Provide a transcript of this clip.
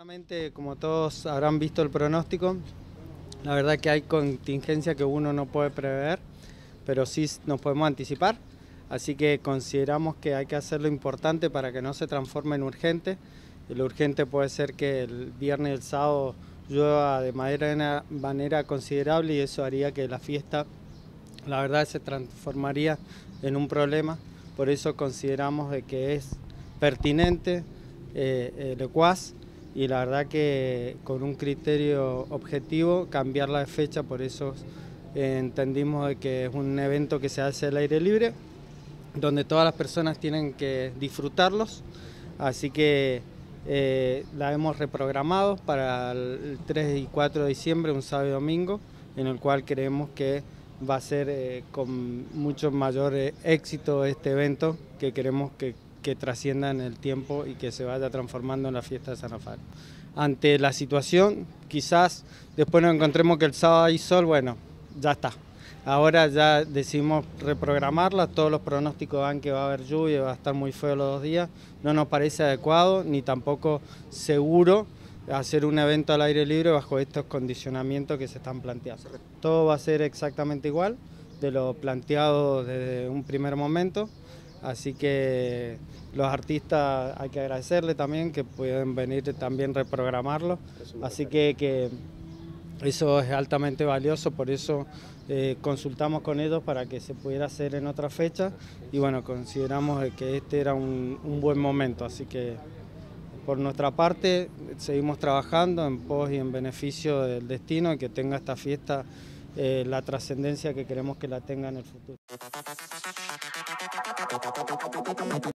Claramente, como todos habrán visto el pronóstico, la verdad que hay contingencia que uno no puede prever, pero sí nos podemos anticipar. Así que consideramos que hay que hacer lo importante para que no se transforme en urgente. Lo urgente puede ser que el viernes y el sábado llueva de manera considerable y eso haría que la fiesta, la verdad, se transformaría en un problema. Por eso consideramos de que es pertinente, locuaz, y la verdad que con un criterio objetivo cambiar la fecha. Por eso entendimos de que es un evento que se hace al aire libre, donde todas las personas tienen que disfrutarlos, así que la hemos reprogramado para el 3 y 4 de diciembre, un sábado y domingo, en el cual creemos que va a ser con mucho mayor éxito este evento, que queremos que trascienda en el tiempo y que se vaya transformando en la fiesta de San Rafael. Ante la situación, quizás después nos encontremos que el sábado hay sol, bueno, ya está. Ahora ya decidimos reprogramarla, todos los pronósticos dan que va a haber lluvia, va a estar muy feo los 2 días, no nos parece adecuado ni tampoco seguro hacer un evento al aire libre bajo estos condicionamientos que se están planteando. Todo va a ser exactamente igual de lo planteado desde un primer momento, así que los artistas hay que agradecerle también que pueden venir también reprogramarlo, así que eso es altamente valioso, por eso consultamos con ellos para que se pudiera hacer en otra fecha y bueno, consideramos que este era un buen momento, así que por nuestra parte seguimos trabajando en pos y en beneficio del destino y que tenga esta fiesta la trascendencia que queremos que la tenga en el futuro.